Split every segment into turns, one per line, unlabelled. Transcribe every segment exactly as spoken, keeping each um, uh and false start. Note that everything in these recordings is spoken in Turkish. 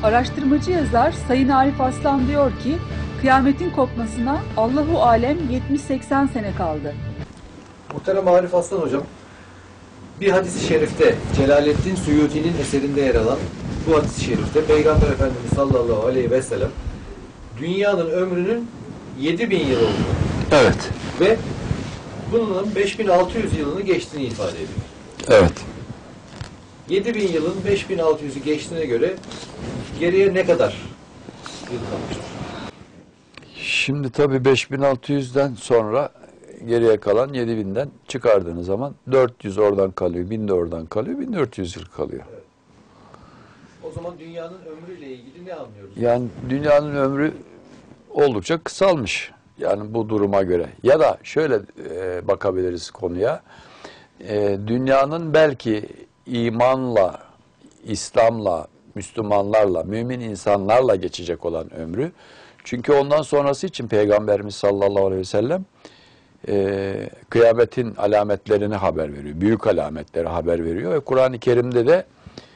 Araştırmacı yazar Sayın Arif Aslan diyor ki, kıyametin kopmasına Allahu alem yetmiş seksen sene kaldı.
Muhterem Arif Aslan hocam, bir hadis-i şerifte, Celaleddin Suyuti'nin eserinde yer alan bu hadis-i şerifte Peygamber Efendimiz sallallahu aleyhi ve sellem dünyanın ömrünün yedi bin yıl olduğunu,
evet,
ve bunun beş bin altı yüz yılını geçtiğini ifade ediyor.
evet.
yedi bin yılın beş bin altı yüzü geçtiğine göre geriye ne kadar yıl kalmıştır?
Şimdi tabii beş bin altı yüzden sonra geriye kalan yedi binden çıkardığınız zaman dört yüz oradan kalıyor, bin de oradan kalıyor, bin dört yüz yıl kalıyor.
Evet. O zaman dünyanın ömrüyle ilgili ne anlıyoruz?
Yani dünyanın ömrü oldukça kısalmış. Yani bu duruma göre. Ya da şöyle e, bakabiliriz konuya. E, dünyanın belki imanla, İslam'la, Müslümanlarla, mümin insanlarla geçecek olan ömrü. Çünkü ondan sonrası için Peygamberimiz sallallahu aleyhi ve sellem e, kıyametin alametlerini haber veriyor. Büyük alametleri haber veriyor ve Kur'an-ı Kerim'de de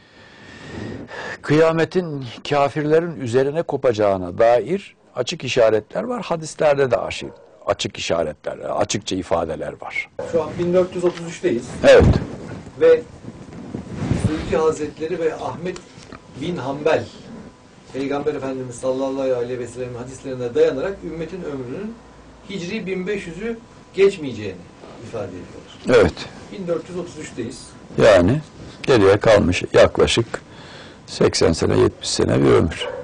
kıyametin kafirlerin üzerine kopacağına dair açık işaretler var. Hadislerde de açık, açık işaretler, açıkça ifadeler var.
Şu an bin dört yüz otuz üçteyiz.
Evet.
Ve Suyuti Hazretleri ve Ahmet bin Hanbel Peygamber Efendimiz sallallahu aleyhi ve sellem hadislerine dayanarak ümmetin ömrünün Hicri bin beş yüzü geçmeyeceğini ifade ediyorlar.
Evet.
bin dört yüz otuz üçteyiz.
Yani geriye kalmış yaklaşık seksen sene, yetmiş sene bir ömür.